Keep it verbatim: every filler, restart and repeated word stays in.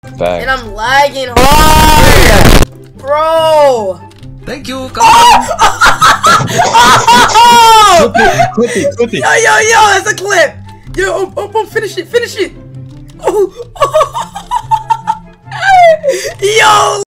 Fact. And I'm lagging hard, bro. Thank you. Come Oh! Clip it, clip it, clip it. Yo, yo, yo, that's a clip. Yo, oh, oh, oh, finish it, finish it. Oh, oh. Yo.